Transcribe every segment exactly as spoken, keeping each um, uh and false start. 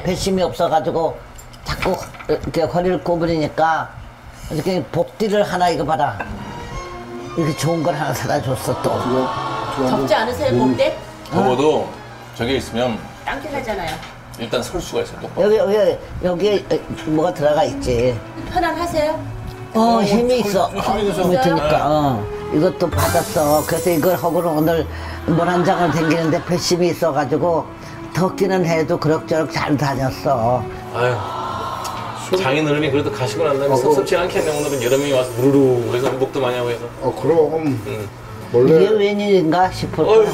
배심이 없어가지고 자꾸 이렇게 허리를 구부리니까 이렇게 복디를 하나 이거 봐라. 이렇게 좋은 걸 하나 사다 줬어 또. 적지 않으세요 복대? 적어도 저게 있으면 깡패하잖아요. 일단 설 수가 있어요. 똑바로. 여기 여기 여기에 뭐가 들어가 있지. 편안하세요? 어 힘이 있어. 힘이 있어요. 힘이 드니까. 어. 이것도 받았어. 그래서 이걸 하고는 오늘 물 한 장을 댕기는데 배심이 있어가지고 덥기는 해도 그럭저럭 잘 다녔어. 아유. 장인어른이 그래도 가시고 난 다음에 섭섭지 않겠네. 오늘은 여러 명이 와서 무르르 해서 행복도 많이 하고 해서. 어 그럼 응. 이게 웬일인가 싶을 거야.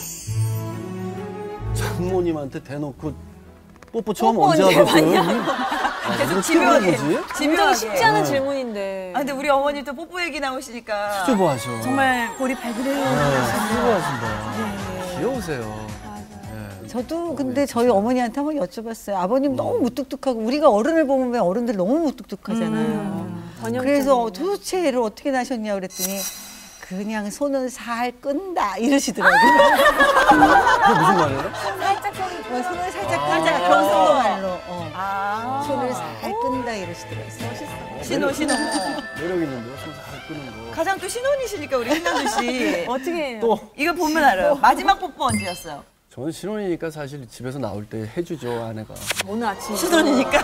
장모님한테 대놓고 뽀뽀 처음 언제 하셨어요? 계속 집요하게. 굉장히 쉽지 않은 질문인데. 아 근데 우리 어머니 또 뽀뽀 얘기 나오시니까 수줍어하셔. 정말 볼이 발그레요. 수줍어하신다. 귀여우세요. 저도 근데 저희 어머니한테 한번 여쭤봤어요. 아버님 너무 무뚝뚝하고 우리가 어른을 보면 왜 어른들 너무 무뚝뚝하잖아요. 음, 그래서 도대체 애를 어떻게 낳으셨냐 그랬더니 그냥 손을 살 끈다 이러시더라고요. 그게 무슨 말이에요? 살짝 손을, 손을 살짝 끈다. 경상도 말로. 어. 아 손을 살 끈다 이러시더라고요. 멋있어. 신호 신호. 매력 있는데요? 손 잘 끄는 거. 가장 또 신혼이시니까 우리 신현주 씨. 어떻게 해요? 또 이거 보면 알아요. 마지막 뽀뽀 언제였어요? 저는 신혼이니까 사실 집에서 나올 때 해주죠, 아내가. 오늘 아침에. 신혼이니까.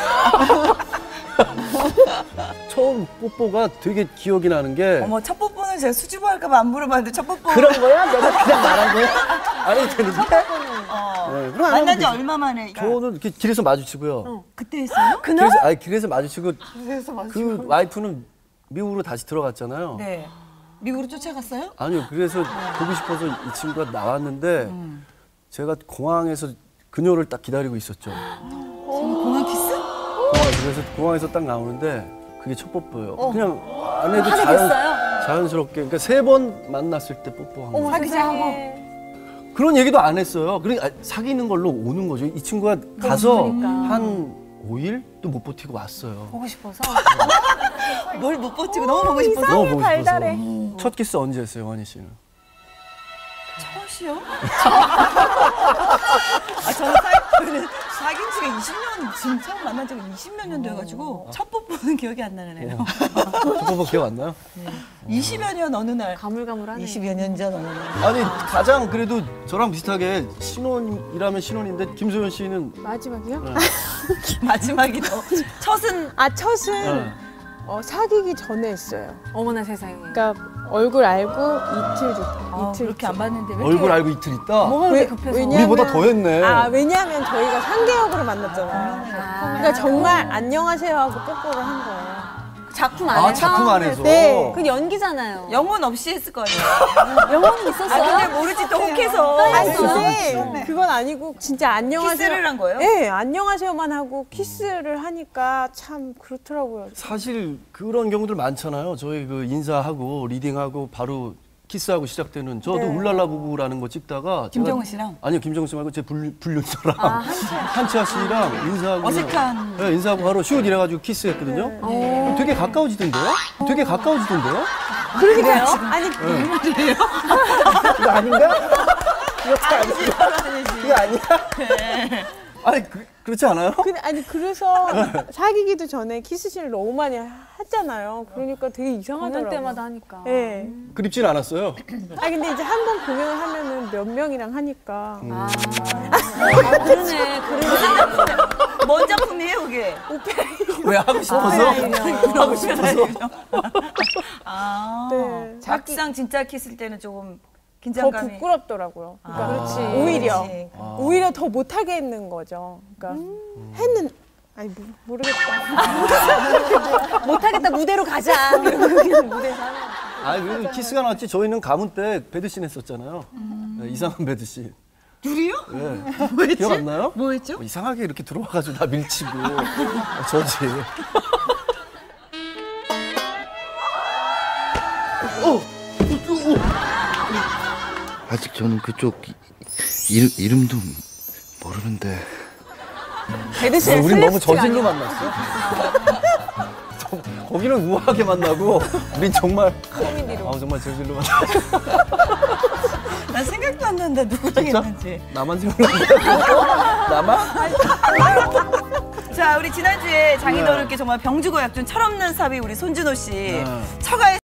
처음 뽀뽀가 되게 기억이 나는 게. 어머 첫 뽀뽀는 제가 수줍어할까봐 안 물어봤는데 첫 뽀뽀. 그런 거야? 내가 그냥 말한 거야? 아니 되는데? 어. 네, 그럼 안 만난 하면 지 얼마 만에? 저는 이렇게 길에서 마주치고요. 어, 그때 했어요? 길에서, 아니 길에서 마주치고 그 와이프는 미국으로 다시 들어갔잖아요. 네. 미국으로 쫓아갔어요? 아니요, 그래서 보고 싶어서 이 친구가 나왔는데 음. 제가 공항에서 그녀를 딱 기다리고 있었죠. 공항 키스? 공항, 그래서 공항에서 딱 나오는데 그게 첫 뽀뽀예요. 어. 그냥 아내도 하게 자연, 됐어요? 자연스럽게, 그러니까 세 번 만났을 때 뽀뽀한 거예요. 사귀자고. 그런 얘기도 안 했어요. 그러니까 사귀는 걸로 오는 거죠. 이 친구가 가서 그러니까. 한 오 일도 못 버티고 왔어요. 보고 싶어서. 뭘 못 버티고 너무 보고 싶어서. 너무 보고 달달해. 싶어서. 첫 키스 언제 했어요, 원희 씨는? 첫이요? 아 저는 사귄, 사귄 지가 이십 년, 지금 처음 만난 지가 이십몇 년 돼가지고 첫 뽀뽀는 기억이 안 나네요. 첫 뽀뽀 기억 안 나요? 이십여 년 어느 날. 가물가물하네. 이십여 년 전 어느 날. 아니 가장 그래도 저랑 비슷하게 신혼이라면 신혼인데 김소연 씨는 마지막이요? 네. 마지막이요. 첫은 아 첫은 네. 어, 사귀기 전에 했어요. 어머나 세상에. 그러니까 얼굴 알고 이틀 줬 아, 이틀 그렇게 안 줬- 봤는데 왜 얼굴 이렇게 알고 이틀 있다? 뭐가 왜- 그렇게 급해서. 왜냐면- 우리보다 더 했네. 아 왜냐하면 저희가 상계역으로 만났잖아요. 그러니까 정말 안녕하세요 하고 뽀뽀를 한 거예요. 작품 아, 안에서? 작품 안에서? 네. 그 연기잖아요. 영혼 없이 했을 거 아니에요. 영혼은 있었어요? 아 근데 모르지 또 혹해서. 아니 근데 그건 아니고 진짜 안녕하세요. 키스를 한 거예요? 네, 안녕하세요만 하고 키스를 하니까 참 그렇더라고요. 사실 그런 경우들 많잖아요. 저희 그 인사하고 리딩하고 바로 키스하고 시작되는 저도 네. 울랄라 부부라는 거 찍다가 김정은 제가- 씨랑? 아니요, 김정은 씨 말고 제 불, 불륜서랑 아, 한치아 씨랑 인사하고 어색한. 네, 인사하고 바로 슛 이래가지고 키스했거든요. 네. 되게 가까워지던데요? 되게 가까워지던데요? 그러니까요. 아니 이거 아닌가? 이거 아니야? 이거 아니야? 아니 그, 그렇지 않아요? 근데 아니 그래서 사귀기도 전에 키스신을 너무 많이 했잖아요. 그러니까 되게 이상하더라고요. 공연 때마다 하니까. 네. 그립진 않았어요. 아 근데 이제 한 번 공연을 하면은 몇 명이랑 하니까. 음. 아, 아 그러네, 그러네. 뭔 작품이에요 그게? 왜 하고 싶어서? 하고 싶어서. 아. 네. 막상 진짜 키스일 때는 조금 더 긴장감이. 부끄럽더라고요. 그러니까 그렇지. 오히려 그렇지. 아. 오히려 더 못하게 했는 거죠. 그러니까 했는 아니 모, 모르겠다. 못하겠다, 무대로 가자. 무대에서 하는 거. 아니 그래도 키스가 나왔지. 저희는 가문 때 배드씬 했었잖아요. 네, 이상한 배드씬. 둘이요? 네. 뭐 했지? 기억 안 나요? 뭐 했죠? 뭐 이상하게 이렇게 들어와가지고 나 밀치고 어, 저지. 아직 저는 그쪽 이, 이름, 이름도 모르는데 배드실 우린 너무 슬랩스틱 저질로 아니야? 만났어. 저- 거기는 우아하게 만나고 우린 정말 코미디로. 아 정말 저질로 만났어. 난 생각도 안 난다 누구랑 진짜? 했는지. 나만 생각나. 나만? 자, 우리 지난주에 장인어른께 정말 병주고 약준 철없는 사위 우리 손준호 씨. 처가에